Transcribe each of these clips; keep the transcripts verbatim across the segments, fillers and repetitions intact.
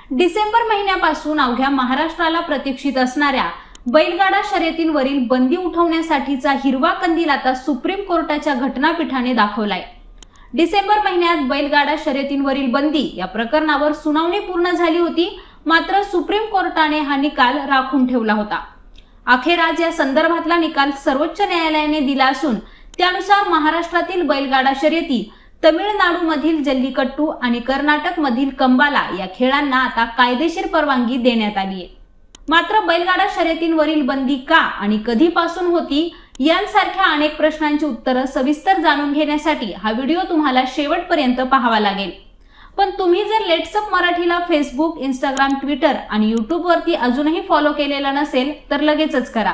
डिसेंबर महिन्यापासून अवघ्या महाराष्ट्राला प्रतीक्षित असणाऱ्या बैलगाडा शर्यतींवरील बंदी उठवण्यासाठीचा हिरवा कंदील आता सुप्रीम कोर्टाच्या घटनापीठाने दाखवलाय। डिसेंबर महिन्यात बैलगाडा शर्यतींवरील बंदी या प्रकरणावर सुनावणी पूर्ण झाली होती, मात्र सुप्रीम कोर्टाने हा निकाल राखून ठेवला होता। अखेर आज या संदर्भातला निकाल सर्वोच्च न्यायालयाने दिला असून त्यानुसार महाराष्ट्रातील बैलगाडा शर्यती, तमिळनाडूमधील जल्लीकट्टू आणि कर्नाटकमधील कंबाला या खेळांना आता कायदेशीर परवानगी देण्यात आली आहे। मात्र बैलगाडा शर्यतींवरील बंदी का आणि कधीपासून होती यांसारख्या अनेक प्रश्नांची उत्तरं सविस्तर जाणून घेण्यासाठी हा व्हिडिओ तुम्हाला शेवटपर्यंत पाहावा लागेल। पण तुम्ही जर लेट्सअप मराठीला फेसबुक, इंस्टाग्राम, ट्विटर आणि यूट्यूब वरती अजूनही फॉलो केलेलं नसेल तर लगेचच करा।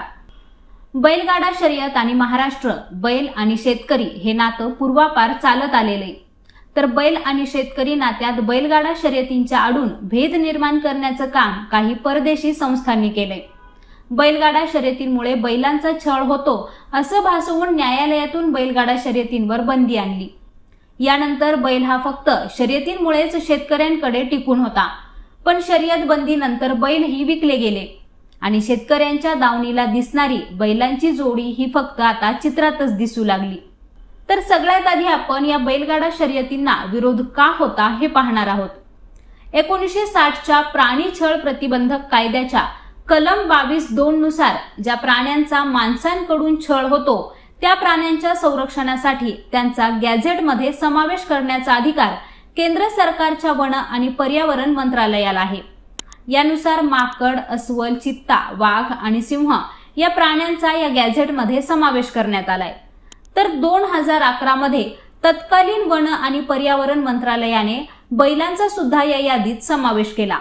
बैलगाडा शर्यत आणि महाराष्ट्र, बैल आणि शेतकरी हे नातं पूर्वापार चालत आलेले, तर बैल आणि शेतकरी नात्यात बैलगाडा शर्यतींच्या आडून भेद निर्माण करण्याचं काम काही परदेशी संस्थांनी केले। बैलगाडा शर्यतींमुळे बैलांचा छळ होतो असं भासवून न्यायालयातून बैलगाडा शर्यतींवर बंदी आणली। यानंतर बैल हा फक्त शर्यतींमुळेच शेतकऱ्यांकडे टिकून होता, पण शर्यत बंदी नंतर बैलही विकले गेले आणि शेतकऱ्यांच्या दावणीला दिसणारी बैलांची जोडी ही फक्त आता चित्रातच दिसू लागली। तर सगळ्यात आधी आपण या बैलगाडा शर्यतींना विरोध का होता हे पाहणार आहोत। एकोणीसशे साठच्या प्राणी छळ प्रतिबंधक कायद्याच्या कलम बावीस दोन नुसार ज्या प्राण्यांचा माणसांकडून छळ होतो त्या प्राण्यांच्या संरक्षणासाठी त्यांचा गॅझेटमध्ये समावेश करण्याचा अधिकार केंद्र सरकारच्या वन आणि पर्यावरण मंत्रालयाला आहे। यानुसार माकड, अस्वल, चित्ता, वाघ आणि सिंह या प्राण्यांचा या गॅझेटमध्ये समावेश करण्यात आलाय। तर दोन हजार अकरा मध्ये तत्कालीन वन आणि पर्यावरण मंत्रालयाने बैलांचा सुद्धा या यादीत समावेश केला।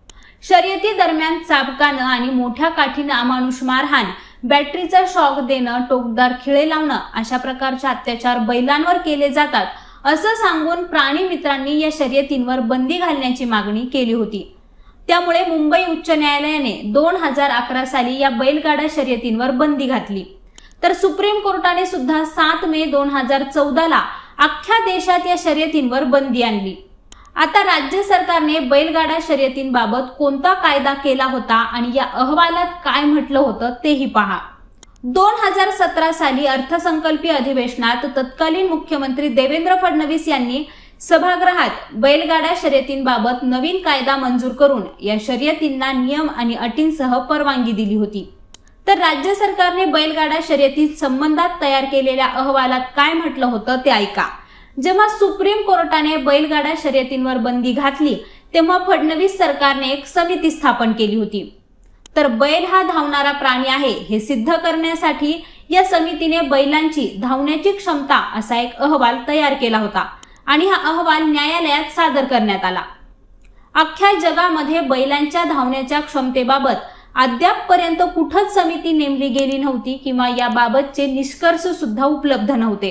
शर्यती दरम्यान चाबकानं आणि मोठ्या काठीनं अमानुष मारहाण, बॅटरीचा शॉक देणं, टोकदार खिळे लावणं अशा प्रकारचे अत्याचार बैलांवर केले जातात असं सांगून प्राणी मित्रांनी या शर्यतींवर बंदी घालण्याची मागणी केली होती। त्यामुळे मुंबई उच्च न्यायालयाने दोन हजार अकरा साली या बैलगाडा शर्यतींवर बंदी घातली। तर सुप्रीम कोर्टाने सुद्धा सात मे दोन हजार चौदा ला अख्ख्या देशात या शर्यतींवर बंदी आणली। आता राज्य सरकारने बैलगाडा शर्यतींबाबत कोणता कायदा केला होता आणि या अहवालात काय म्हटलं होतं तेही पहा। दोन हजार सतरा साली अर्थसंकल्पीय अधिवेशनात तत्कालीन मुख्यमंत्री देवेंद्र फडणवीस यांनी सभागृहात बैलगाडा शर्यतींबाबत नवीन कायदा मंजूर करून या शर्यतींना नियम आणि अटींसह परवानगी दिली होती। तर राज्य सरकारने बैलगाडा शर्यती संबंधात तयार केलेल्या अहवालात काय म्हटलं होतं ते ऐका। जेव्हा सुप्रीम कोर्टाने बैलगाडा शर्यतींवर बंदी घातली तेव्हा फडणवीस सरकारने एक समिती स्थापन केली होती। तर बैल हा धावणारा प्राणी आहे हे सिद्ध करण्यासाठी या समितीने बैलांची धावण्याची क्षमता असा एक अहवाल तयार केला होता आणि हा अहवाल न्यायालयात सादर करण्यात आला। अख्ख्या जगामध्ये बैलांच्या धावण्याच्या क्षमतेबाबत अद्यापपर्यंत कुठंच समिती नेमली गेली नव्हती किंवा याबाबतचे निष्कर्ष सुद्धा उपलब्ध नव्हते।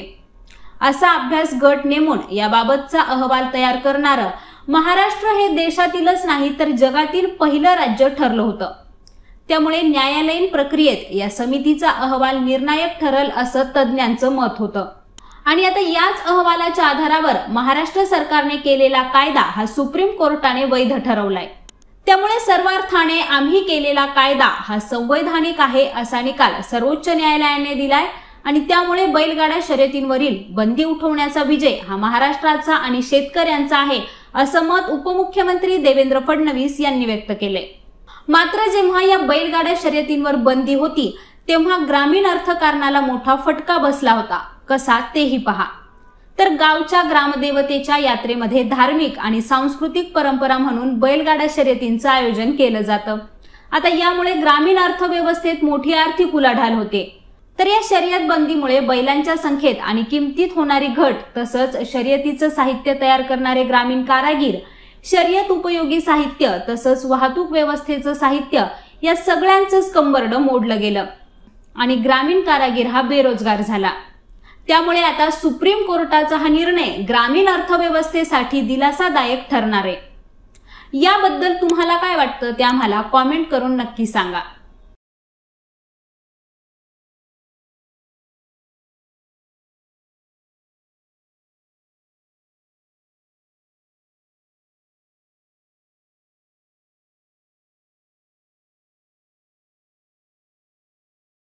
असा अभ्यास गट नेमून याबाबतचा अहवाल तयार करणारं महाराष्ट्र हे देशातीलच नाही तर जगातील पहिलं राज्य ठरलं होतं। त्यामुळे न्यायालयीन प्रक्रियेत या समितीचा अहवाल निर्णायक ठरल असं तज्ज्ञांचं मत होतं आणि आता याच अहवालाच्या आधारावर महाराष्ट्र सरकारने केलेला कायदा हा सुप्रीम कोर्टाने वैध ठरवलाय। त्यामुळे सर्वार्थाने आम्ही केलेला कायदा हा संवैधानिक आहे असा निकाल सर्वोच्च न्यायालयाने दिलाय आणि त्यामुळे बैलगाडा शर्यतींवरील बंदी उठवण्याचा विजय हा महाराष्ट्राचा आणि शेतकऱ्यांचा आहे असं मत उपमुख्यमंत्री देवेंद्र फडणवीस यांनी व्यक्त केले। मात्र जेव्हा या बैलगाडा शर्यतींवर बंदी होती तेव्हा ग्रामीण अर्थकारणाला मोठा फटका बसला होता। कसा तेही पहा। तर गावच्या ग्रामदेवतेच्या यात्रेमध्ये धार्मिक आणि सांस्कृतिक परंपरा म्हणून बैलगाडा शर्यतींचं आयोजन केलं जातं। आता यामुळे ग्रामीण अर्थव्यवस्थेत मोठी आर्थिक उलाढाल होते। तर या शर्यत बंदीमुळे बैलांच्या संख्येत आणि किमतीत होणारी घट, तसंच शर्यतीचं साहित्य तयार करणारे ग्रामीण कारागीर, शर्यत उपयोगी साहित्य तसंच वाहतूक व्यवस्थेचं साहित्य या सगळ्यांचंच कंबरडं मोडलं गेलं आणि ग्रामीण कारागीर हा बेरोजगार झाला। त्यामुळे आता सुप्रीम कोर्टाचा हा निर्णय ग्रामीण अर्थव्यवस्थेसाठी दिलासादायक ठरणार आहे। याबद्दल तुम्हाला काय वाटतं ते आम्हाला कॉमेंट करून नक्की सांगा।